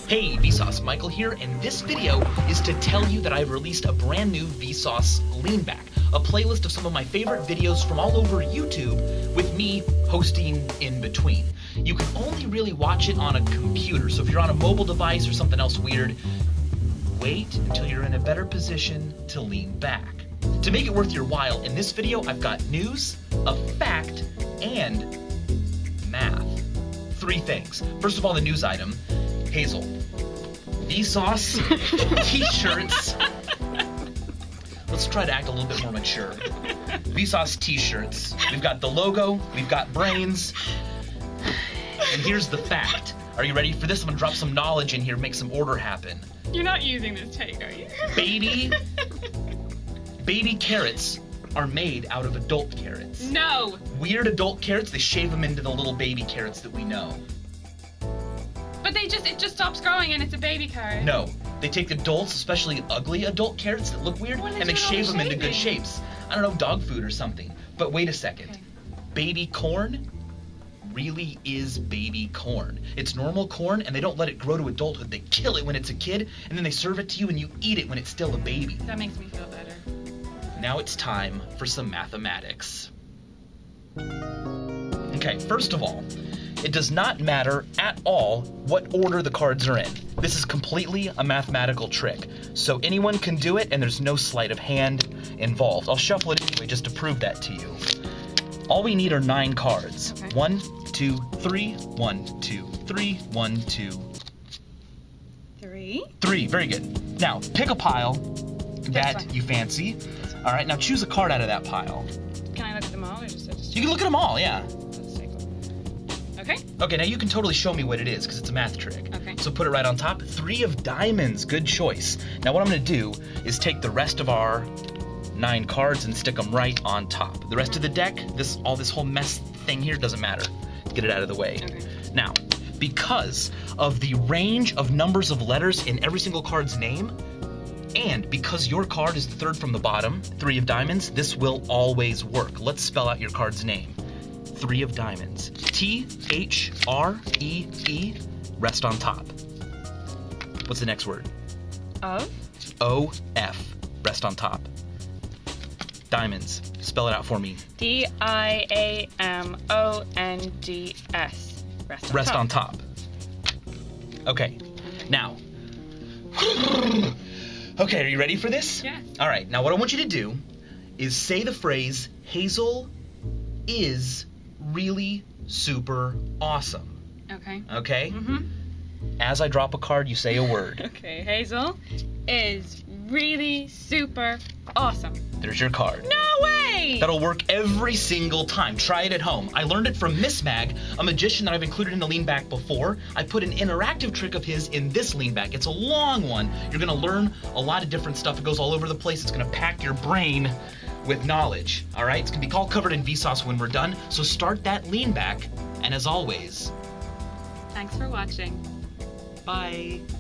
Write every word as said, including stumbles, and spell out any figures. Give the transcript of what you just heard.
Hey, Vsauce Michael here, and this video is to tell you that I've released a brand new Vsauce LEANBACK, a playlist of some of my favorite videos from all over YouTube with me hosting in between. You can only really watch it on a computer, so if you're on a mobile device or something else weird, wait until you're in a better position to lean back. To make it worth your while, in this video I've got news, a fact, and math. Three things. First of all, the news item. Hazel, Vsauce t-shirts. Let's try to act a little bit more mature. Vsauce t-shirts. We've got the logo, we've got brains, and here's the fact. Are you ready for this? I'm gonna drop some knowledge in here, make some order happen. You're not using this take, are you? Baby, baby carrots are made out of adult carrots. No! Weird adult carrots, they shave them into the little baby carrots that we know. But they just, it just stops growing and it's a baby carrot. No, they take adults, especially ugly adult carrots that look weird, and they shave them into good shapes. I don't know, dog food or something. But wait a second. Okay. Baby corn really is baby corn. It's normal corn, and they don't let it grow to adulthood. They kill it when it's a kid, and then they serve it to you and you eat it when it's still a baby. That makes me feel better. Now it's time for some mathematics. Okay, first of all, it does not matter at all what order the cards are in. This is completely a mathematical trick, so anyone can do it and there's no sleight of hand involved. I'll shuffle it anyway just to prove that to you. All we need are nine cards. Okay. One, two, three, one, two, three, one, two, Three. three. Very good. Now, pick a pile that you fancy. All right, now choose a card out of that pile. Can I look at them all or just? just You can look at them all, yeah. Okay. Okay, now you can totally show me what it is, because it's a math trick. Okay. So put it right on top. Three of diamonds, good choice. Now what I'm gonna do is take the rest of our nine cards and stick them right on top. The rest of the deck, this all this whole mess thing here doesn't matter. Get it out of the way. Okay. Now, because of the range of numbers of letters in every single card's name, and because your card is the third from the bottom, three of diamonds, this will always work. Let's spell out your card's name. Three of diamonds. T H R E E, rest on top. What's the next word? Of? O F, rest on top. Diamonds, spell it out for me. D I A M O N D S, rest on rest top. on top. Okay, now. Okay, are you ready for this? Yeah. All right, now what I want you to do is say the phrase, Hazel is really super awesome. Okay. Okay? Mm-hmm. As I drop a card, you say a word. Okay, Hazel is really super awesome. There's your card. No way! That'll work every single time. Try it at home. I learned it from Miss Mag, a magician that I've included in the LEANBACK before. I put an interactive trick of his in this LEANBACK. It's a long one. You're gonna learn a lot of different stuff. It goes all over the place. It's gonna pack your brain with knowledge, all right? It's gonna be all covered in Vsauce when we're done, so start that LEANBACK, and as always, Thanks for watching. bye.